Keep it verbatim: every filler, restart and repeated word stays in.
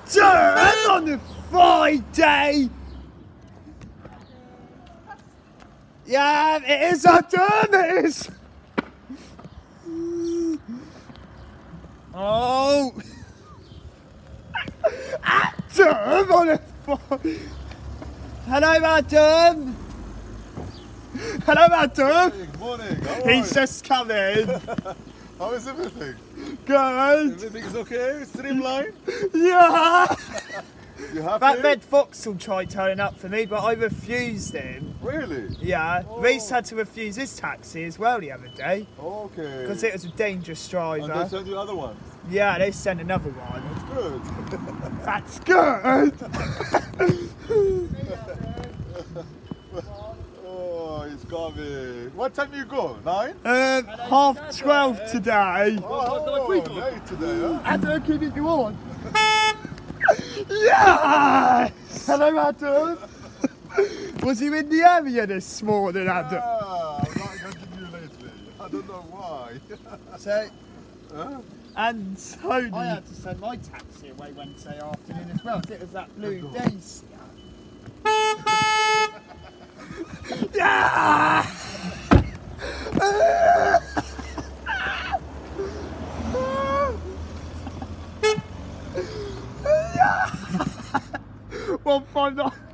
turn on a Friday. Yeah, it is our turn, it is. Oh. Adam on a Friday. Hello, Adam. Hello, Adam. Good morning. How He's just come in. How is everything? Good. Everything's okay? Streamline? Yeah. You happy? That red Vauxhall tried turning up for me, but I refused him. Really? Yeah. Oh. Reese had to refuse his taxi as well the other day. Okay. Because it was a dangerous driver. And they send you other ones? Yeah, they sent another one. That's good. That's good. Oh, he's got me. What time do you go? Nine? Um, half twelve today. Oh, late today, huh? Adam, keeping you on. Yes! Hello, Adam. Was you in the area this morning, Adam? Ah, I'm not going to you lately. I don't know why. So, Huh? and Tony. I had to send my taxi away Wednesday afternoon as well. It was that blue Daisy. Yeah! One five nine.